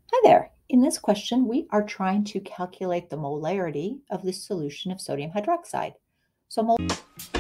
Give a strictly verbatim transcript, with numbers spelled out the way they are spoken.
Hi there. In this question, we are trying to calculate the molarity of this solution of sodium hydroxide. So mol